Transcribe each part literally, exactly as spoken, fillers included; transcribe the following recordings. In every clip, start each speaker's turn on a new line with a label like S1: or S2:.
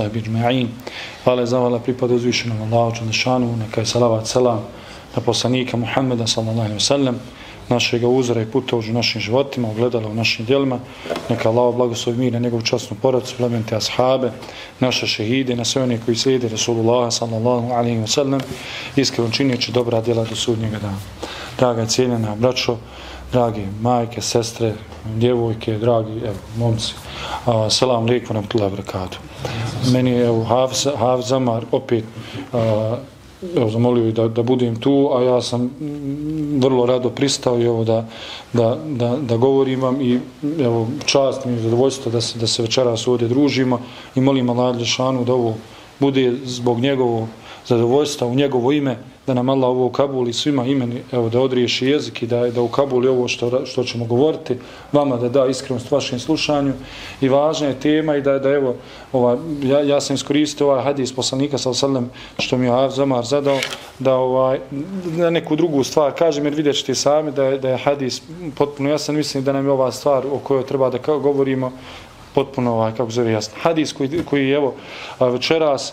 S1: ashabi ajma'in. Hvala i zahvala pripada uzvišenom Allahu dželešanu, neka je salavat selam na poslanika Muhammeda sallallahu alejhi ve sellem, našega uzora i puta u našim životima, ogledala u našim djelima. Neka Allah blagoslovi mir na njegovu časnu porodicu, plemenite ashabe, naše šehide, na sve one koji slijede Rasulullah sallallahu alejhi ve sellem, iskreno čineći dobra djela do sudnjega dana. Draga i cijenjena braćo, dragi majke, sestre, djevojke, dragi evo, momci, a, selam alejkum wa rahmetullahi wa barakatuh. Meni je evo Hafiz, Hafiz Amar opet a, evo, zamolio da, da budem tu, a ja sam vrlo rado pristao evo, da, da, da, da govorim vam i evo, čast mi je zadovoljstvo da se, da se večeras ovdje družimo i molim Allah dželešanu da ovo bude zbog njegovog zadovoljstva u njegovo ime, da nam Allah ovo ukabuli svima imeni, evo, da odriješi jezik i da, da ukabuli ovo što, što ćemo govoriti, vama da da iskrenost vašem slušanju i važna je tema i da, da evo, ova, ja, ja sam iskoristio ovaj hadis poslanika sallallahu alejhi ve sellem što mi je Hafiz Amar zadao, da ovaj, na neku drugu stvar kažem, jer vidjet ćete sami da je, da je hadis potpuno jasan, mislim da nam je ova stvar o kojoj treba da govorimo potpuno ovaj, kako zove jasno. Hadis koji, koji evo večeras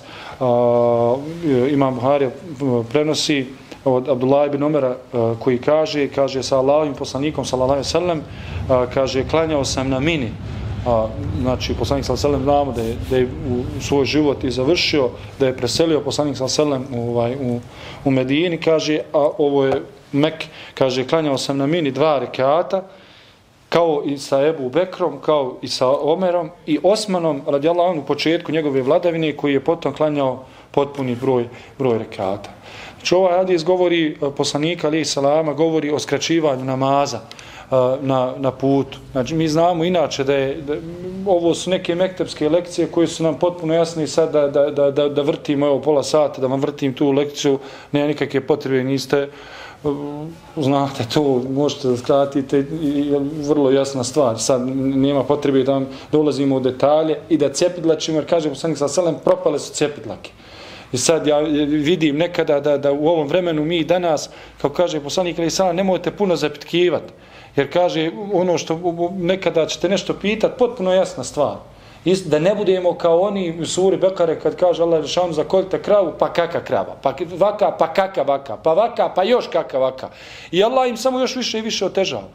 S1: a, Imam Buharija prenosi od Abdullah ibn Omera koji kaže, kaže sa Allahovim poslanikom sallallahu alejhi ve sellem, kaže klanjao sam na mini. A, znači poslanik sallallahu alejhi ve sellem znamo da je, da je u svoj život i završio, da je preselio poslanik sallallahu alejhi ve sellem ovaj, u, u Medini, kaže, a ovo je Mek, kaže klanjao sam na mini dva rekata, kao i sa Ebu Bekrom, kao i sa Omerom i Osmanom radijallahu anhu u početku njegove vladavine koji je potom klanjao potpuni broj, broj rekata. Znači ovaj hadis govori, poslanika alejhi selama govori o skraćivanju namaza na, na putu. Znači mi znamo inače da je, da, ovo su neke mektepske lekcije koje su nam potpuno jasne i sad da, da, da, da, da vrtimo evo pola sata, da vam vrtim tu lekciju, nema nikakve potrebe, niste znate to, možete da skratite i vrlo jasna stvar. Sad nema potrebe da vam dolazimo u detalje i da cepidlačimo, jer kaže poslanik sallallahu alejhi ve sellem propale su cepidlake. I sad ja vidim nekada da, da u ovom vremenu mi danas, kao kaže poslanik alejhi selam, nemojte puno zapitkivati, jer kaže ono što nekada ćete nešto pitati, potpuno jasna stvar. Da ne budemo kao oni u suri Bekare kad kaže Allah dželešanu zakoljite kravu, pa kaka krava, pa vaka, pa kaka vaka, pa vaka, pa još kaka vaka. I Allah im samo još više i više otežava.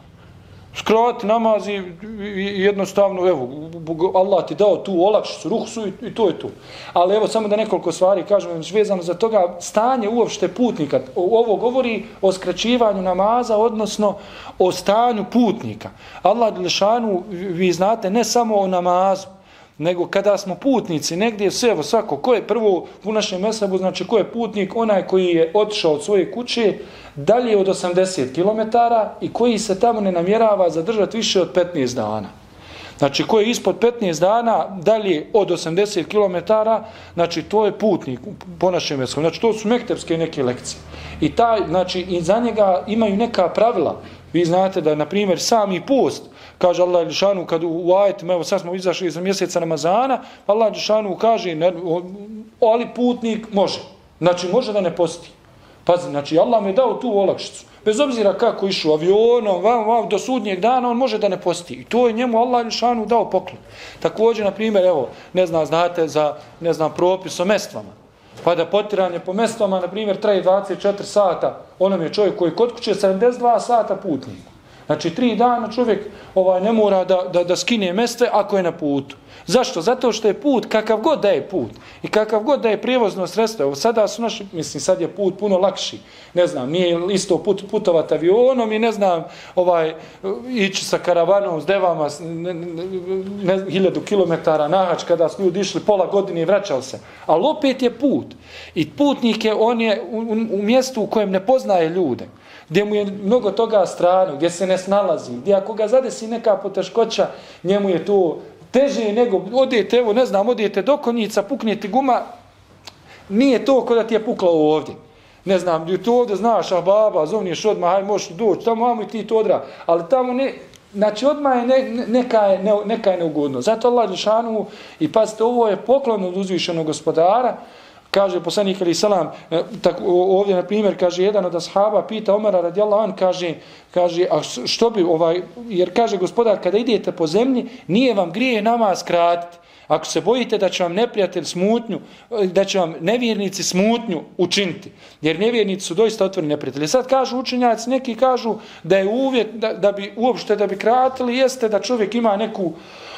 S1: Skrati namaz i jednostavno, evo, Allah ti dao tu olakšicu, ruhsu i, i to je tu. Ali evo, samo da nekoliko stvari kažemo, vezano za toga, stanje uopšte putnika. Ovo govori o skraćivanju namaza, odnosno o stanju putnika. Allah dželešanu, vi znate, ne samo o namazu, nego kada smo putnici, negdje sve, evo svako, ko je prvo u našem mesebu, znači ko je putnik, onaj koji je otišao od svoje kuće dalje od osamdeset kilometara i koji se tamo ne namjerava zadržati više od petnaest dana. Znači ko je ispod petnaest dana dalje od osamdeset kilometara, znači to je putnik po našem mesebu. Znači to su mektepske neke lekcije. I taj, znači i za njega imaju neka pravila. Vi znate da, na primjer, sami post, kaže Allah dželešanu, kad u ajetima, evo sad smo izašli iz mjeseca Ramazana, Allah dželešanu kaže, ne, ali putnik može. Znači može da ne posti. Pazi, znači Allah mi je dao tu olakšicu. Bez obzira kako išao avionom, vam, vam, do sudnjeg dana, on može da ne posti. I to je njemu Allah dželešanu dao poklon. Također, na primjer, evo, ne znam, znate za, ne znam, propis o mestvama. Pa da potiranje po mestvama, na primjer, traje dvadeset četiri sata, onom je čovjek koji kod kuće sedamdeset dva sata putnika. Znači, tri dana čovjek ovaj, ne mora da, da, da skine mestve ako je na putu. Zašto? Zato što je put, kakav god da je put i kakav god da je prijevozno sredstvo. Evo sada su naši, mislim, sad je put puno lakši. Ne znam, nije isto put, putovati avionom i ne znam, ovaj, ići sa karavanom, s devama, ne, ne, ne, hiljadu kilometara na hač kada su ljudi išli pola godine i vraćali se. Ali opet je put. I putnik je, on je u, u, u mjestu u kojem ne poznaje ljude, gdje mu je mnogo toga strano, gdje se ne snalazi, gdje ako ga zadesi neka poteškoća, njemu je to teže nego odete, evo ne znam, odete do konjica, puknete guma, nije to ko da ti je pukla ovdje. Ne znam, tu ovdje znaš, a baba, zovniješ odmah, haj možeš doći, tamo vamo i ti to odra, ali tamo ne, znači odmah je ne, neka, je, ne, neka je neugodno. Zato Allah dželešanu, i pazite, ovo je poklon od uzvišenog gospodara, Kaže poslanik alejhi selam, tako ovdje na primjer kaže jedan od ashaba pita Omara radijallahu an, kaže kaže a što bi ovaj, jer kaže gospodar kada idete po zemlji nije vam grije namaz kratiti. Ako se bojite da će vam neprijatelj smutnju, da će vam nevjernici smutnju učiniti, jer nevjernici su doista otvoreni neprijatelji. Sad kažu učenjaci, neki kažu da je uvjet da, da bi uopšte da bi kratili jeste da čovjek ima neku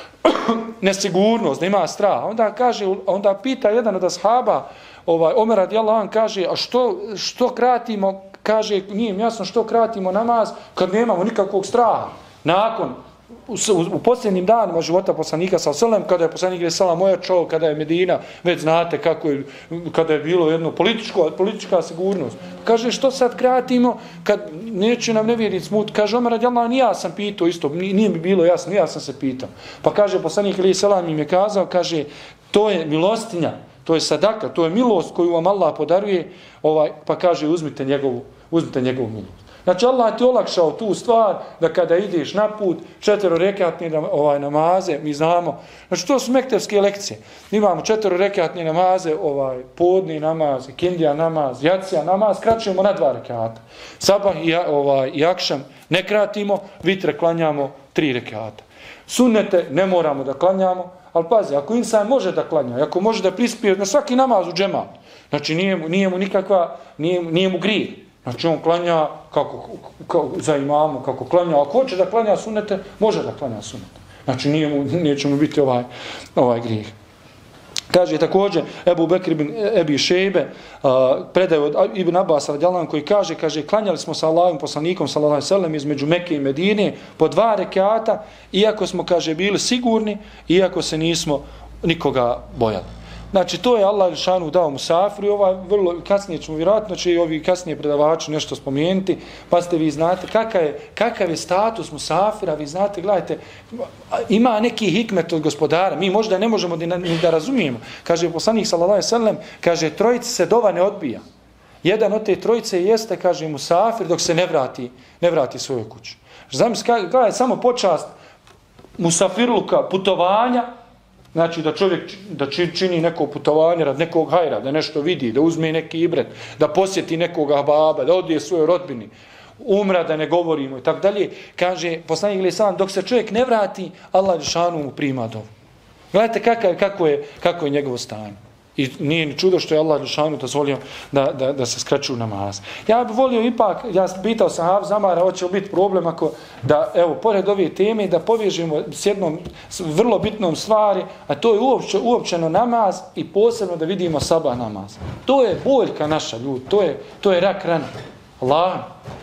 S1: nesigurnost, da ima strah. Onda kaže, onda pita jedan od ashaba, ovaj Omer radijallahu an, kaže a što što kratimo, kaže nije mi jasno što kratimo namaz kad nemamo nikakvog straha. Nakon U, u, u posljednjim danima života poslanika sallallahu alejhi ve sellem, kada je poslanik alejhi selam ojačao, kada je Medina, već znate kako je, kada je bilo jedno političko, politička sigurnost. Kaže što sad kratimo kad neće nam nevjernici smut. Kaže Omer radijallahu anhu, ja sam pitao isto, nije mi bilo jasno, ja sam se pitao. Pa kaže poslanik alejhi selam im je kazao, kaže to je milostinja, to je sadaka, to je milost koju vam Allah podaruje, ovaj, pa kaže uzmite njegovu, uzmite njegovu milost. Znači Allah ti olakšao tu stvar da kada ideš na put četiri rekatne ovaj namaze, mi znamo. Znači to su mektevske lekcije. Imamo četiri rekatne namaze, ovaj podni namaz, kindija namaz, jacija namaz, skraćujemo na dva rekata. Sabah i ovaj i akšam ne kratimo, vitre klanjamo tri rekata. Sunnete ne moramo da klanjamo, ali pazi, ako insan može da klanja, ako može da prispije na svaki namaz u džemat, znači nije mu, nije mu nikakva, nije, nije mu grije. Znači on klanja kako, kako za imamu, kako klanja, ako hoće da klanja sunete, može da klanja sunete. Znači nije mu, neće mu biti ovaj, ovaj grijeh. Kaže također Ebu Bekr ibn Ebi Šejbe, uh, predaje od Ibn Abbas radijallahu anhu, koji kaže, kaže klanjali smo sa Allahovim poslanikom sallallahu alejhi ve sellem između Mekke i Medine po dva rekata, iako smo, kaže, bili sigurni, iako se nismo nikoga bojali. Znači, to je Allah dželešanu dao musafiru i ovaj vrlo kasnije ćemo vjerojatno će i ovi kasnije predavači nešto spomenuti, pa ste vi znate kakav je, kakav je status musafira, vi znate, gledajte, ima neki hikmet od gospodara, mi možda ne možemo ni da, da razumijemo. Kaže poslanik sallallahu alejhi ve sellem, kaže trojici se dova ne odbija. Jedan od te trojice jeste, kaže, musafir dok se ne vrati, ne vrati svojoj kući. Zamislite, gledaj, samo počast musafirluka, putovanja. Znači da čovjek da čini neko putovanje rad nekog hajra, da nešto vidi, da uzme neki ibret, da posjeti nekog baba, da odije svojoj rodbini, umra da ne govorimo i tako dalje. Kaže poslanik alejhi selam, dok se čovjek ne vrati, Allah dželešanu mu prima dovu. Gledajte kako, kako, je, kako je njegovo stanje. I nije ni čudo što je Allah dželešanu dozvolio da, da, da se skraćuju namaz. Ja bih volio ipak, ja pitao sam Hafiz Amara, hoće li biti problem ako da, evo, pored ove teme, da povežemo s jednom s vrlo bitnom stvari, a to je uopće, uopćeno namaz i posebno da vidimo sabah namaz. To je boljka naša, ljudi, to je, to je rak rana. Allah,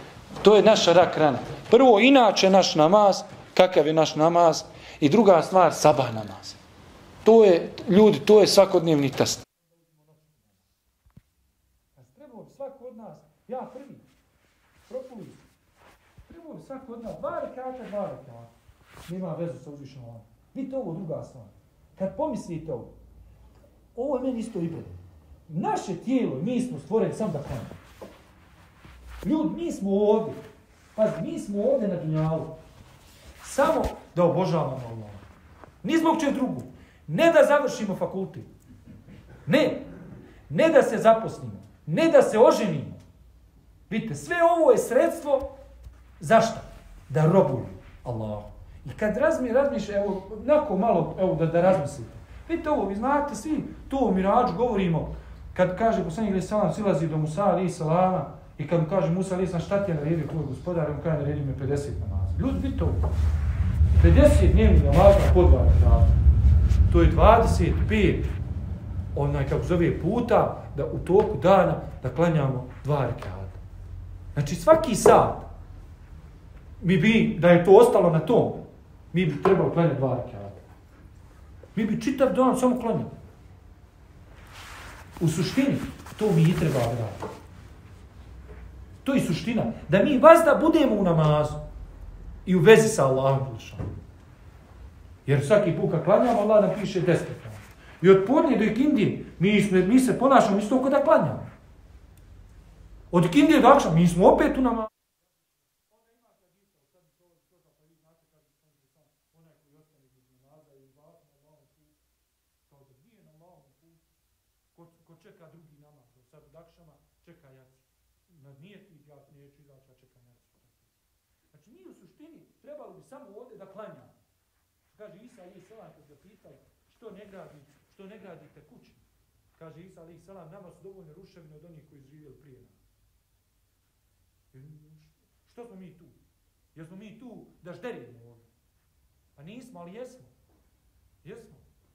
S1: to je naša rak rana. Prvo, inače naš namaz, kakav je naš namaz, i druga stvar, sabah namaz. To je, ljudi, to je svakodnevni test. Trebalo bi svako od nas, ja prvi, propuli, trebalo bi svako od nas, dva rekata, dva rekata. Nema vezu sa uzvišenom Allahom. Vidite ovo druga stvar. Kad pomislite ovo, ovo je meni isto ibre. Naše tijelo, mi smo stvoreni samo da klanjamo. Ljudi, mi smo ovdje. Pazi, mi smo ovdje na dunjalu. Samo da obožavamo Allaha. Ni zbog čeg drugu. Ne da završimo fakultet. Ne. Ne da se zaposlimo. Ne da se oženimo. Vidite, sve ovo je sredstvo zašto? Da robuju Allahu. I kad razmi, razmišlja, evo, nakon malo, evo, da, da razmislite. Vidite ovo, vi znate svi, tu u Mirađu govorimo, kad kaže poslanik alejhi selam silazi do Musa alejhi selama i kad mu kaže Musa alejhi selam šta ti je naredio tvoj gospodar, on kaže naredio mi pedeset namaza. Ljudi, vidite ovo. pedeset dnevnih namaza po dva rekata. To je dvadeset pet onaj, kako zove, puta da u toku dana da klanjamo dva rekata. Znači svaki sat mi bi, da je to ostalo na tom, mi bi trebalo klanjati dva rekata. Mi bi čitav dan samo klanjali. U suštini, to mi i treba raditi. To je suština. Da mi vazda budemo u namazu i u vezi sa Allahom. Jer svaki put kad klanjamo, Allah nam piše deset. I od podnije do ikindije, mi, mi se ponašamo isto kao da klanjamo. Od ikindije do akšama, mi smo opet u namazu. Ko čeka drugi
S2: sad od akšama, čeka jacu. Na nijeti ja neću izaći, ja čekam jacu. Znači mi u suštini trebalo bi samo ovdje da klanjamo. Kaže Isa alejhi selam kad ga pitao što ne gradi, što ne gradite kuće. Kaže Isa alejhi selam, nama su dovoljne ruševine od onih koji su živjeli prije nas. Što smo mi tu? Jesmo mi tu da žderimo ovdje? Pa nismo, ali jesmo. Jesmo.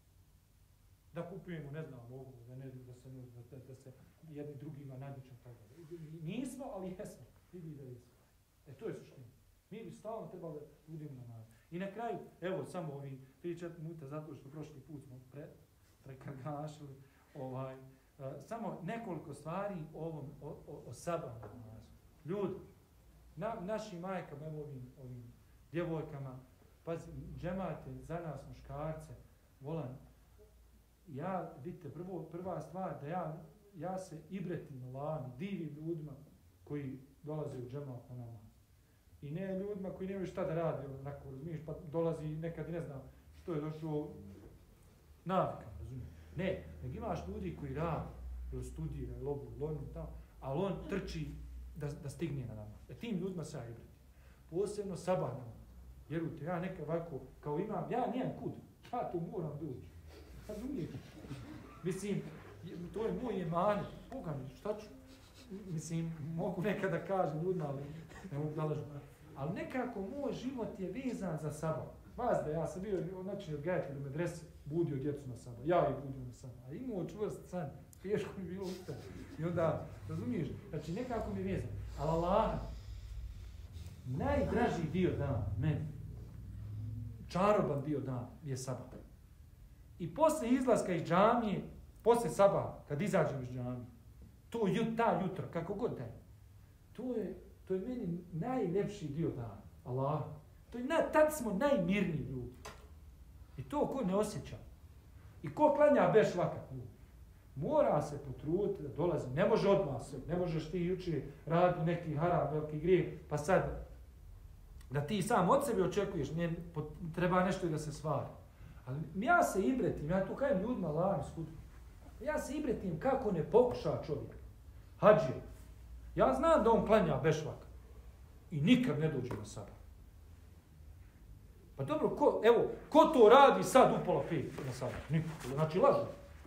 S2: Da kupujemo, ne znam, ovo, da ne da se, da, da se jedni drugima nadmećemo tako. Nismo, ali jesmo. Vidi da jesmo. E to je suština. Mi bi stalno trebali da budemo na nadu. I na kraju, evo samo ovi tri četiri minuta, zato što prošli put smo pre, prekargašili, ovaj, uh, samo nekoliko stvari o ovom, o, o, o sabahnom namazu. Ljudi, na, našim majkama, evo ovim, ovim djevojkama, pazi, džemate za nas muškarce, volan, ja, vidite, prvo, prva stvar, da ja, ja se ibretim Allahom, divim ljudima koji dolaze u džemat na namaz. I ne ljudima koji nemaju šta da rade, onako, razumiješ, pa dolazi nekad, ne znam, što je došlo, navika, razumiješ. Ne, nego imaš ljudi koji rade, ili studira, ili obu, ili onu, tamo, ali on trči da, da stigne na namaz. E tim ljudima se ja ibretim. Posebno sabah namaz. Vjerujte, ja nekad ovako, kao imam, ja nijem kud, ja tu moram doći. Razumijete? Mislim, to je moj iman, Boga mi, šta ću? Mislim, mogu nekada kažem ljudima, ali ne mogu da lažem. Ali nekako moj život je vezan za sabah. Vas da ja sam bio, znači, odgajatelj u medresi, budio djecu na sabah. Ja ih budio na sabah. A imao čvrst san, teško mi bilo ustati. I onda, razumiješ, znači nekako mi je vezan. Ali Allah, najdraži dio dana, meni, čaroban dio dana, je sabah. I posle izlaska iz džamije, posle sabah, kad izađem iz džamije, to je ta jutro, kako god da je, to je, to je meni najlepši dio dana, Allah. To je, na, tad smo najmirniji ljudi. I to ko ne osjeća. I ko klanja beš vakat ljudi. Mora se potruditi da dolazi. Ne može odmah se, ne možeš ti juče raditi neki haram, veliki grijeh, pa sad da ti sam od sebe očekuješ, ne, treba nešto i da se stvari. Ali ja se ibretim, ja tu kajem ljudima Allahom iskudim. Ja se ibretim kako ne pokuša čovjek. Hadžije. Ja znam da on klanja bešvak. I nikad ne dođe na sabah. Pa dobro, ko, evo, ko to radi sad u pola pet na sabah? Niko. Znači lažu.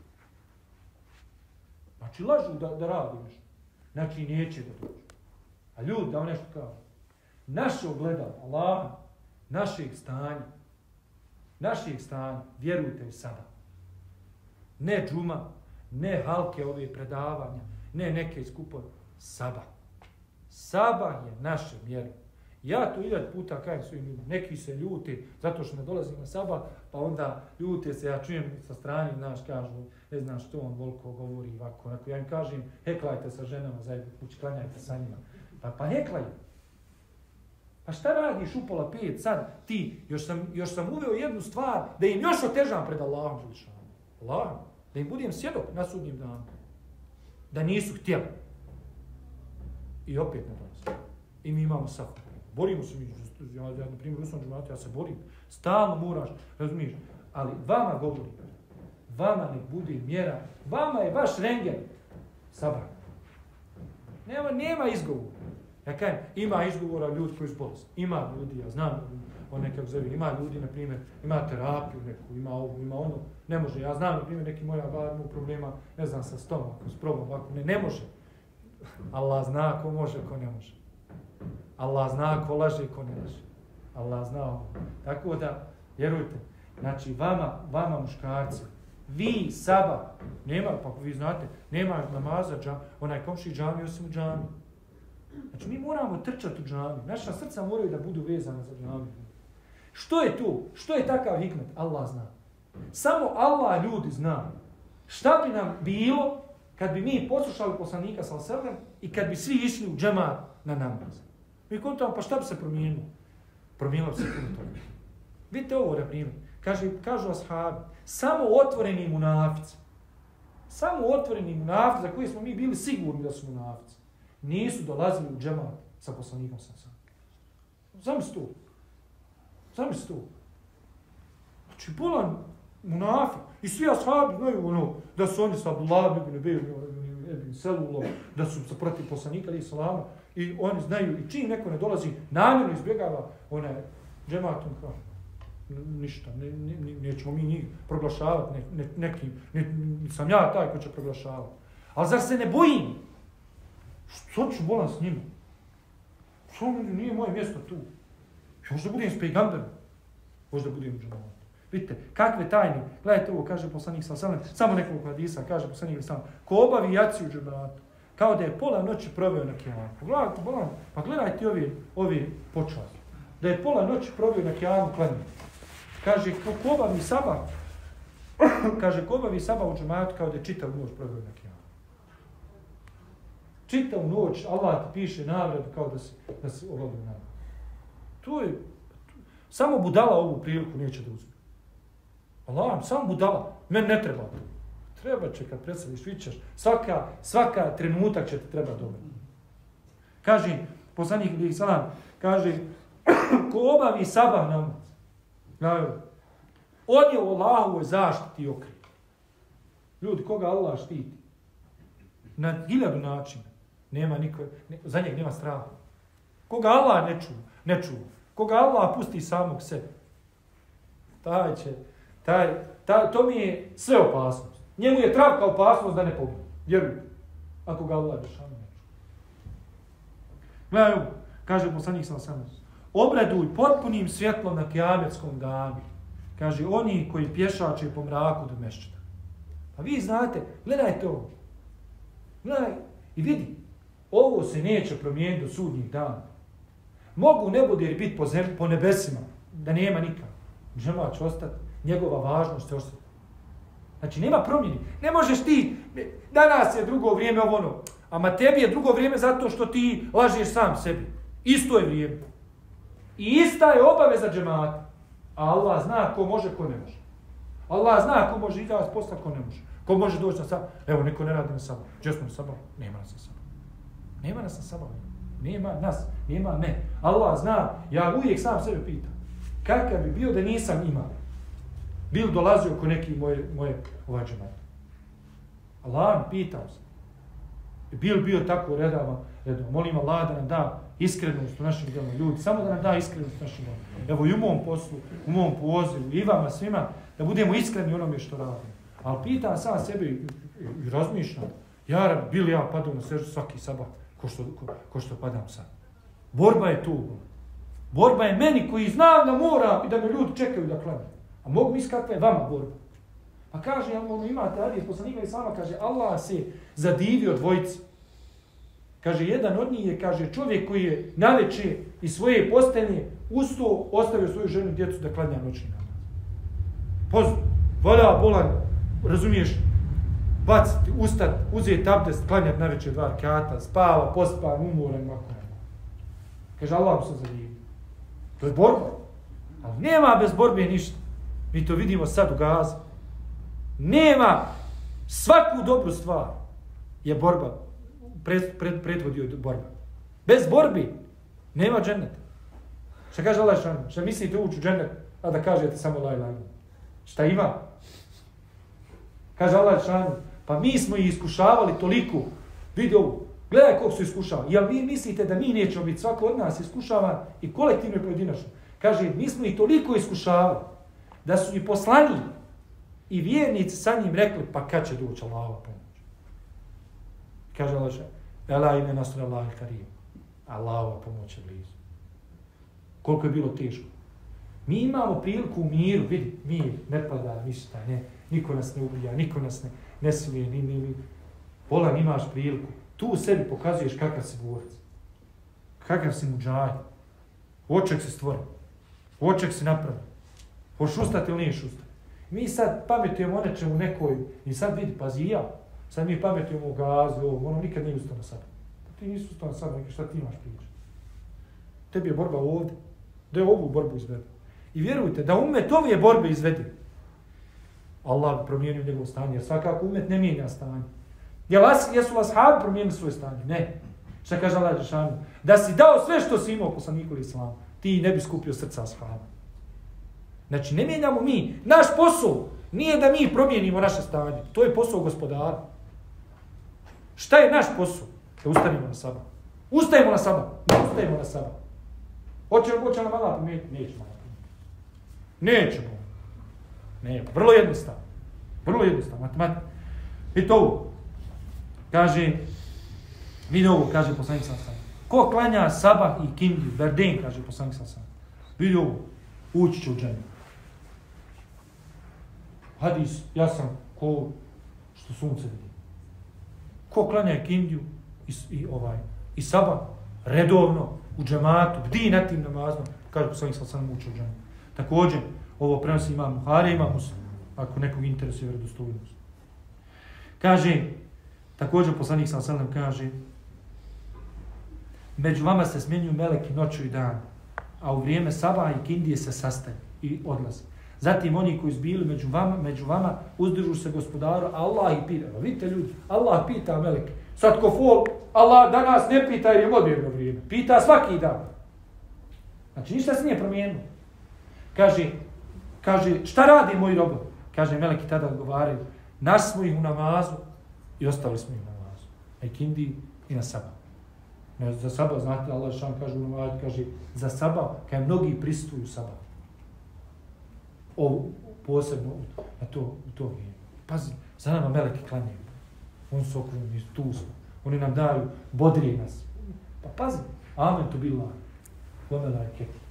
S2: Znači lažu da, da radi nešto. Znači neće da dođe. A ljudi, da vam nešto kažu. Naše ogledalo, Allah, našeg stanja, našeg stanja, vjerujte u sabah. Ne džuma, ne halke ove predavanja, ne neke skupove. Sabah. Sabah je naše mjero. Ja to iljad puta kajem svojim ljudima. Neki se ljuti zato što ne dolazim na sabah, pa onda ljute se, ja čujem sa strane, znaš, kažu, ne znam što on voliko govori ovako. Ako ja im kažem, heklajte sa ženama zajedno kući, klanjajte sa njima. Pa, pa heklaj. Pa šta radiš u pola pet sad? Ti, još sam, još sam uveo jednu stvar da im još otežam pred Allahom. Allahom. Da im budem svjedok na sudnjem danu. Da nisu htjeli. I opet ne dolazi. I mi imamo safu. Borimo se mi. Ja, ja na primjer, u osnovom džematu, ja se borim. Stalno moraš, razumiješ. Ali vama govorim. Vama nek bude mjera. Vama je vaš rengen. Sabah. Nema, nema izgovora. Ja kajem, ima izgovora ljudi koji su bolesni. Ima ljudi, ja znam, on nekako zove, ima ljudi, na primjer, ima terapiju neku, ima ovu, ima ono. Ne može, ja znam, na primjer, neki moja glava ima problema, ne znam, sa stomakom, s probom, ovako, ne, ne može. Allah zna ko može, ko ne može. Allah zna ko laže, ko ne laže. Allah zna ovo. Tako da, vjerujte, znači, vama, vama muškarci, vi, sabah, nema, pa vi znate, nema namaza, džam, onaj komši džami, osim u džami. Znači, mi moramo trčati u džami. Naša srca moraju da budu vezana za džami. Što je tu? Što je takav hikmet? Allah zna. Samo Allah ljudi zna. Šta bi nam bilo kad bi mi poslušali poslanika sallallahu alejhi ve sellem i kad bi svi išli u džemat na namaz? Mi kontamo, pa šta bi se promijenilo? Promijenilo bi se puno toga. Vidite ovo, na primjer. Kaže, kažu ashabi, samo otvoreni munafici. Samo otvoreni munafici za koje smo mi bili sigurni da su munafici. Nisu dolazili u džemat sa poslanikom sallallahu alejhi ve sellem. Zamisli to. Zamisli to. Znači, bolan munafik. I svi ashabi znaju ono, da su oni sa Abdullah ibn Ubej, Ebn Selulom, da su protiv poslanika i salama i oni znaju i čim neko ne dolazi, namjerno izbjegava onaj džematom kao ništa, ne, ne, nećemo mi njih proglašavati ne, ne, nekim, ne, sam ja taj ko će proglašavati. Ali zar se ne bojim? Što ću bolan s njima? Što nije moje mjesto tu? Možda budem s pejgamberom, možda budem u džematu. Vidite, kakve tajne, gledajte ovo, kaže poslanik sallallahu, samo nekoliko hadisa, kaže poslanik sallallahu, ko obavi jaciju u džematu, kao da je pola noći proveo na kijamu. Gledajte, bolan, pa gledajte ovi, ovi počasti. Da je pola noći proveo na kijamu klanju. Kaže, ko obavi sabah, kaže, ko obavi sabah u džematu, kao da je čitav noć proveo na kijamu. Čitav noć, Allah ti piše nagradu kao da si, da si obavio nagradu. To je, samo budala ovu priliku neće da uzme. Allah, samo budala, meni ne treba to. Treba će kad predsadiš, vićeš, svaka, svaka trenutak će ti treba dobiti. Kaže, poslanik alejhi selam, kaže, ko obavi sabah namaz, on je u Allahovoj zaštiti i okri. Ljudi, koga Allah štiti? Na hiljadu načina. Nema niko, ne, za njeg nema straha. Koga Allah ne čuva, ne čuva. Koga Allah pusti samog sebe. Taj će, taj, taj, to mi je sve opasnost. Njemu je travka opasnost da ne pogine. Vjerujte. Ako ga Allah rešava ne čuva. Gledaj, kaže poslanik sallallahu alejhi ve sellem, obraduj potpunim svjetlom na kijametskom danu. Kaže, oni koji pješače po mraku do mešćida. Pa vi znate, gledajte ovo. Gledaj i vidi, ovo se neće promijeniti do sudnjih dana. Mogu neboderi biti po, zem, po nebesima, da nema nikad. Džemat će ostati, njegova važnost će ostati. Znači, nema promjeni. Ne možeš ti, danas je drugo vrijeme ovo ono, ama tebi je drugo vrijeme zato što ti lažeš sam sebi. Isto je vrijeme. I ista je obaveza džemata. A Allah zna ko može, ko ne može. Allah zna ko može izaći posla, ko ne može. Ko može doći na sabah? Evo, niko ne radi na sabah. Gdje smo na sabah? Nema nas na sabah. Nema nas na sabah. Nema nas, nema me. Allah zna, ja uvijek sam sebe pitam. Kakav bi bio da nisam imao? Bil dolazio oko neki moje, moje ovaj džemat. Allah mi pitao se. Bil bio tako redava, redava. Molim Allah da nam da iskrenost u našim djelima. Ljudi, samo da nam da iskrenost u našim djelima. Evo i u mom poslu, u mom pozivu, i vama svima, da budemo iskreni u onome što radimo. Ali pitam sam sebe i, i, i razmišljam. Ja, bil ja padao na sežu svaki sabah, ko što, ko, ko što padam sad. Borba je tu. Borba je meni koji znam da moram i da me ljudi čekaju da klanjaju. A mogu misliti kakva je vama borba. Pa kaže, ono imate hadis poslanika i sama kaže, Allah se zadivio dvojici. Kaže, jedan od njih je, kaže, čovjek koji je naveče iz svoje postelje ustao, ostavio svoju ženu i djecu da klanja noćni namaz. Pozdrav, volja, bolan, razumiješ, baciti, ustat, uzeti abdest, klanjati naveče dva rekata, spava, pospan, umoran, mako. Kaže, Allah se zadivio. To je borba. Ali nema bez borbe ništa. Mi to vidimo sad u Gazi. Nema svaku dobru stvar je borba. Pred, pred, predvodio borba. Bez borbi nema dženeta. Šta kaže Allah šanu? Šta mislite ući u dženet, a da kažete samo la ilaha? Šta ima? Kaže Allah šanu, pa mi smo ih iskušavali toliko. Vidi ovo, gledaj koliko su iskušavali. Jel vi mislite da mi nećemo biti svako od nas iskušavan i kolektivno i pojedinačno? Kaže, mi smo ih toliko iskušavali da su i poslani i vjernici sa njim rekli, pa kad će doći Allahova pomoć? Kaže Allah, ela ine nasra Allahi karim. Allahova pomoć je blizu. Koliko je bilo teško. Mi imamo priliku u miru, vidi, mir, ne pada ništa, ne, niko nas ne ubija, niko nas ne, ne smije, ni, ni, ni. Bolan, imaš priliku. Tu u sebi pokazuješ kakav si borac. Kakav si muđaj. Oček si stvoren. Oček si napravljen. Hoš ustati ili niješ ustati. Mi sad pametujemo o nečemu nekoj, i sad vidi, pazi i ja, sad mi pametujemo o Gazi, o ono nikad nije ustao na sada. Pa ti nisi ustao na sada, šta ti imaš priča? Tebi je borba ovdje, da je ovu borbu izvede. I vjerujte, da umet ove borbe izvede, Allah promijenio njegovo stanje, jer svakako umet ne mijenja stanje. Jel, jesu vas ashabi promijenili svoje stanje? Ne. Šta kaže Allah Đelešanu? Da si dao sve što si imao poslaniku islamu, ti ne bi skupio srca ashaba. Znači, ne mijenjamo mi. Naš posao nije da mi promijenimo naše stanje. To je posao gospodara. Šta je naš posao? Da ustanemo na sabah. Ustajemo na sabah. Ne ustajemo na sabah. Hoće li hoće nam Allah primijeniti? Nećemo. Nećemo. Ne, vrlo jednostavno. Vrlo jednostavno. Matematika. I to ovo. Kaže, vidi ovo, kaže poslanik sallallahu alejhi ve sellem. Ko klanja sabah i kindiju, berden, kaže poslanik sallallahu alejhi ve sellem. Vidi ovo, ući će u džennet. Hadis, ja sam ko što sunce vidi. Ko klanja kindiju i, i ovaj i sabah redovno u džematu, bdi na tim namazom, kaže poslanik sallallahu alejhi ve sellem, ući u džennet. Također, ovo prenosi imam Buhari, ima Muslim, ako nekog interesuje vjerodostojnost. Kaže, također poslanik sallallahu alejhi ve sellem kaže, među vama se smjenjuju meleki noću i dan, a u vrijeme sabaha i kindije se sastaju i odlaze. Zatim oni koji su bili među vama, među vama uzdižu se gospodaru, Allah ih pita. Vidite ljudi, Allah pita meleke. Sad ko fol, Allah danas ne pita jer je moderno vrijeme. Pita svaki dan. Znači ništa se nije promijenilo. Kaže, kaže, šta radi moji robovi? Kaže, meleki tada odgovaraju, nas smo ih u namazu i ostali smo ih u namazu. Na ikindiji i na sabah. Ne, za sabah, znate, Allah šan kaže u namazu, kaže, za sabah, kada mnogi pristuju sabah. Ovo, posebno na to, u to vrijeme. Pazi, za nama meleki klanjaju. Oni su okrunjeni, tu smo. Oni nam daju, bodrije nas. Pa pazi, amen tu billah. Vome lajketi.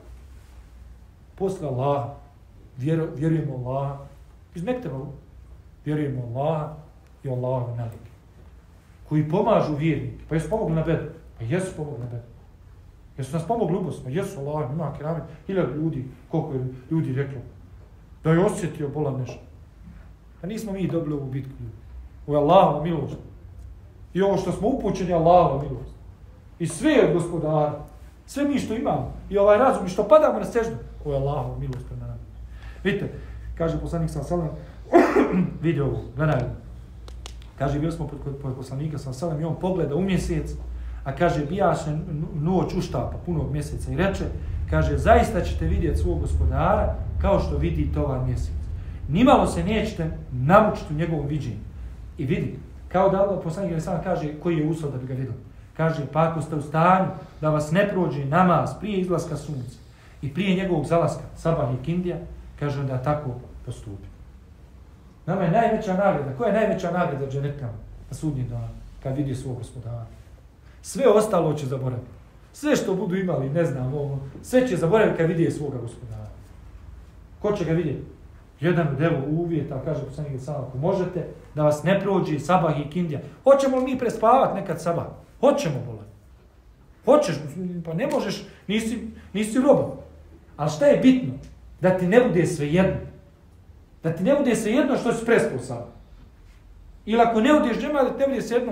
S2: Posle Allaha, vjeru, vjerujemo Allaha, izmekte ovo, vjerujemo Allaha i Allahove meleke, koji pomažu vjernike. Pa jesu pomogli na Bedru? Pa jesu pomogli na Bedru. Jesu nas pomogli u Bosni? Pa jesu Allah, ima keramet, hiljada ljudi, koliko je ljudi reklo, da je osjetio bolan nešto. Pa nismo mi dobili ovu bitku ljudi. Ovo je Allahova milost. I ovo što smo upućeni je Allahova milost. I sve je od gospodara. Sve mi što imamo. I ovaj razum i što padamo na seždu. Ovo je Allahova milost prema nama. Vidite, kaže poslanik sallallahu alejhi ve sellem, vidi ovo, gledaj. Kaže, bili smo kod poslanika sallallahu alejhi ve sellem i on pogleda u mjesec, a kaže, bijaše noć uštapa punog mjeseca i reče, kaže, zaista ćete vidjeti svog gospodara kao što vidite ovaj mjesec. Nimalo se nećete namučiti u njegovom viđenju. I vidi, kao da Allah poslanik sam kaže koji je uslov da bi ga vidio. Kaže, pa ako ste u stanju da vas ne prođe namaz prije izlaska sunca i prije njegovog zalaska, sabah i kindija, kaže da tako postupi. Nama je najveća nagrada. Koja je najveća nagrada dženetkama na sudnji dan kad vidi svog gospodara? Sve ostalo će zaboraviti. Sve što budu imali, ne znam, ovo, sve će zaboraviti kad vidi svoga gospodara. Ko će ga vidjeti? Jedan od evo uvjeta, kaže poslanik sam, ako možete, da vas ne prođe sabah i kindija. Hoćemo li mi prespavati nekad sabah? Hoćemo, bola. Hoćeš, pa ne možeš, nisi, nisi roba. Ali šta je bitno? Da ti ne bude svejedno. Da ti ne bude svejedno što si prespao sabah. Ili ako ne odeš džema, da ti ne bude svejedno.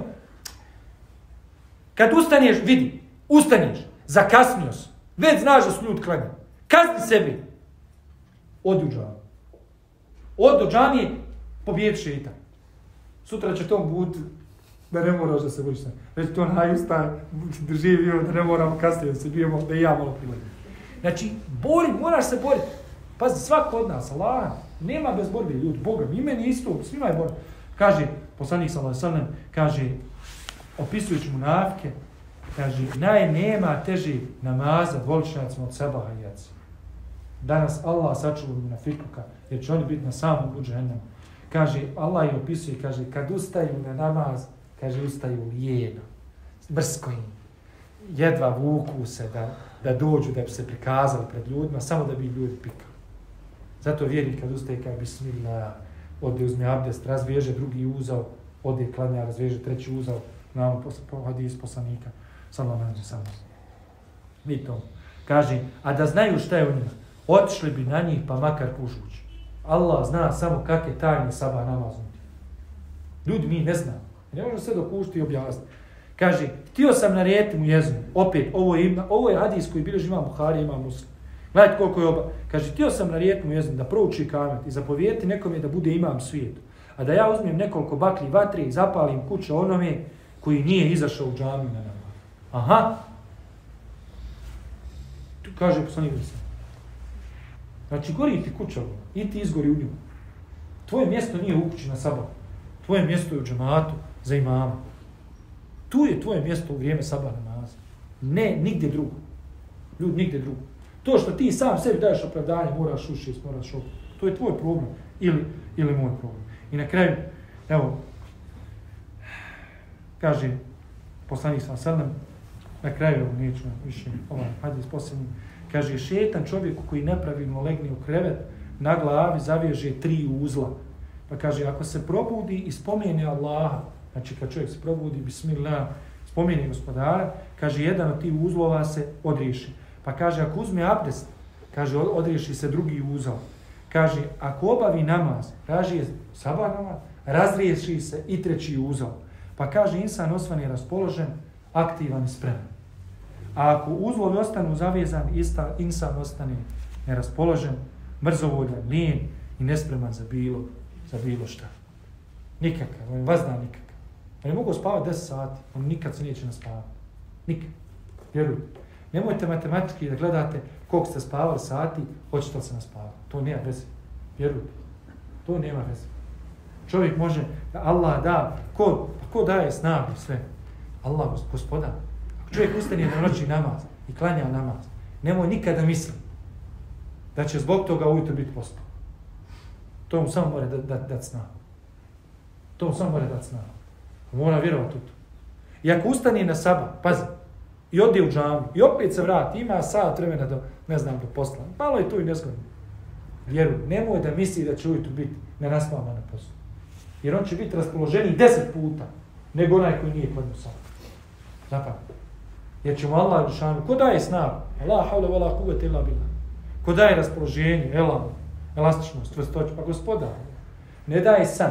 S2: Kad ustaneš, vidi, ustaneš, zakasnio si, već znaš da su ljud klanja. Kazni sebi. Odi u džanu. Odi u džanije, pobijeti šeitan. Sutra će tom bud da ne moraš da se bojiš. Već to najustaj, drži bio da ne moramo kasnije da se bijemo, da i ja malo priladim. Znači, bori, moraš se boriti. Pazi, svako od nas, Allah, nema bez borbe ljudi, Boga, i meni isto, svima je borba. Kaže, poslanik sallallahu alejhi ve sellem, kaže, opisujući munafike, kaže, naj nema teži namaza dvoličnjacima od sabaha i jaci. Danas Allah sačuva munafikuka, jer će oni biti na samom u džehennemu. Kaže, Allah ih opisuje, kaže, kad ustaju na namaz, kaže, ustaju lijeno, brsko im, jedva vuku se da, da dođu, da bi se prikazali pred ljudima, samo da bi ljudi pikali. Zato vjernik kad ustaje, kaže, bismillah, ode uzme abdest, razveže drugi uzao, ode klanja, razveže treći uzao, znamo po hadisu poslanika, sallallahu alejhi ve sellem. Mi to. Kaže, a da znaju šta je u njima, otišli bi na njih pa makar pušući. Allah zna samo kakve tajne sabah namaznuti. Ljudi mi ne znamo. Ne možemo sve dokušiti i objasniti. Kaže, htio sam narediti mu jezmu. Opet, ovo je, ovo je hadis koji bilježi ima Buhari, ima Muslim. Gledajte koliko je oba. Kaže, htio sam narediti mu jezmu da prouči kamet i zapovijeti nekome da bude imam svijetu. A da ja uzmem nekoliko bakli vatre i zapalim kuće onome koji nije izašao u džamiju na namaz. Aha. Tu kaže poslanik se. Znači, gori ti kuća, i ti izgori u nju. Tvoje mjesto nije u kući na sabah. Tvoje mjesto je u džematu za imama. Tu je tvoje mjesto u vrijeme sabah namaza. Ne, nigdje drugo. Ljudi, nigdje drugo. To što ti sam sebi daješ opravdanje, moraš u šest, moraš ovo. To je tvoj problem. Ili, ili moj problem. I na kraju, evo, kaže poslanik sallallahu alejhi ve sellem, na kraju neću više ovaj hadis posljednji, kaže šetan čovjeku koji nepravilno legne u krevet, na glavi zaveže tri uzla. Pa kaže, ako se probudi i spomene Allaha, znači kad čovjek se probudi, bismillah, spomene gospodara, kaže, jedan od tih uzlova se odriješi. Pa kaže, ako uzme abdest, kaže, odriješi se drugi uzao. Kaže, ako obavi namaz, kaže, sabah namaz, razriješi se i treći uzao. Pa kaže, insan osvane raspoložen, aktivan i spreman. A ako uzlovi ostanu zavezan, ista, insan ostane neraspoložen, mrzovoljan, lijen i nespreman za bilo, za bilo šta. Nikakav, on vazda nikakav. On ne mogu spavati deset sati, on nikad se neće naspavati. Nikad. Vjerujte. Nemojte matematički da gledate koliko ste spavali sati, hoćete li se naspavati. To nema veze. Vjerujte. To nema veze. Čovjek može, da Allah da, ko, ko daje snagu sve? Allah, gospodar. Ako čovjek ustane na noći namaz i klanja namaz, nemoj nikada misliti da će zbog toga ujutro biti poslan. To mu samo mora dati da, da snagu. To mu samo mora dati snagu. Mora vjerovati u to. I ako ustane na sabah, pazi, i ode u džamiju, i opet se vrati, ima sat vremena do, ne znam, do posla. Malo je to i nezgodno. Vjeruj, nemoj da misli da će ujutro biti nenaspavan na poslu. Jer on će biti raspoloženiji deset puta nego onaj koji nije klanjao sabah. Zapamti. Jer će mu Allah lišanu, ko daje snagu? Allah havle vala kuvvete illa billah. Ko daje raspoloženje, elan, elastičnost, tvrstoću, pa gospodar. Ne daje san.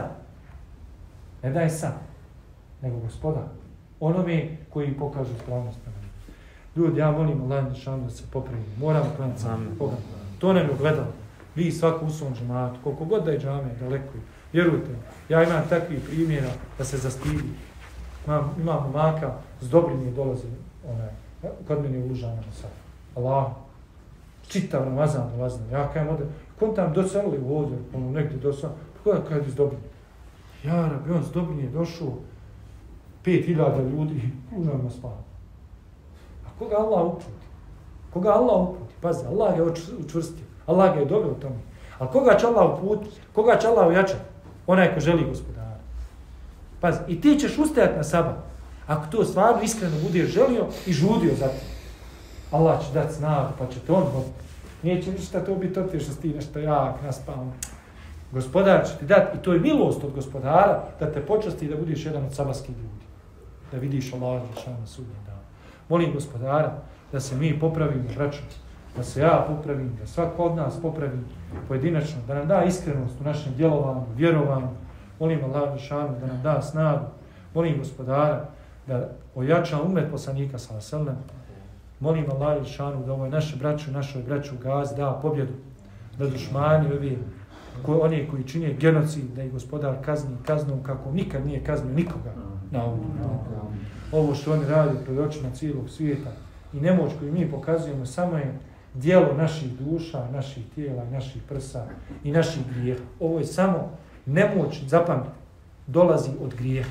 S2: Ne daje san. Nego gospodar. Onome koji pokažu spravnost na mene. Ljudi, ja molim Allah lišanu da se popravi. Moramo klanjati sam. To nam je gledalo. Vi svako u svom džematu, koliko god da je džame, daleko je. Vjerujte, ja imam takvih primjera da se zastidi. Imam, imam maka, s Dobrinje dolazi onaj, kod mene u Lužanama sad. Allah, čitav Ramazan dolazi. Ja kajem ovdje, kom tam doselili ovdje, ono negdje doselili, pa kada kada je s Dobrinje? Ja, rabi, on s Dobrinje došao, pet hiljada ljudi, Lužanama spava. A koga Allah uputi? Koga Allah uputi? Pazi, Allah ga je učvrstio, Allah ga je doveo u tome. Ali koga će Allah uputiti? Koga će Allah ojačati? Onaj ko želi gospodara. Pazi, i ti ćeš ustajati na sabah. Ako to stvarno iskreno budeš želio i žudio za te. Allah će dati snagu, pa će te on voditi. Neće ništa to biti od te što ti nešto jak, naspavan. Gospodar će ti dati, i to je milost od gospodara, da te počasti da budeš jedan od sabahskih ljudi. Da vidiš Allah na sudnjem danu. Molim gospodara da se mi popravimo, braćo. Da se ja popravim, da svako od nas popravi pojedinačno, da nam da iskrenost u našem djelovanju, vjerovanju. Molim Allah lišanu da nam da snagu. Molim gospodara da ojača umet poslanika sallallahu alejhi ve sellem. Molim Allah lišanu da ovoj naše braću, našoj braću Gazi da pobjedu. Da dušmani ovi, ko, oni koji čine genocid, da ih gospodar kazni kaznom kako nikad nije kaznio nikoga na ovom. Ovo što oni radi pred očima cijelog svijeta i nemoć koju mi pokazujemo samo je djelo naših duša, naših tijela, naših prsa i naših grijeha. Ovo je samo nemoć, zapamti, dolazi od grijeha.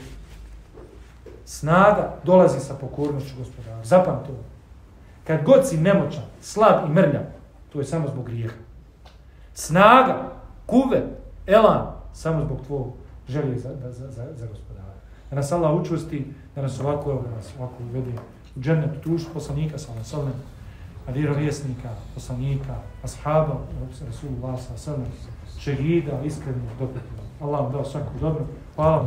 S2: Snaga dolazi sa pokornošću gospodara. Zapamti to. Kad god si nemoćan, slab i mrljav, to je samo zbog grijeha. Snaga, kuvet, elan, samo zbog tvojeg želje za, za, za, za gospodara. Da nas Allah učvrsti, da nas ovako, evo, da nas ovako uvede u džennetu tušu poslanika, sallallahu alejhi ve sellem, a vjerovjesnika, poslanika, ashaba, Rasulullah sallallahu alejhi ve sellem, šehida, iskrenih, dobrotvora. Allah vam dao svako dobro. Hvala.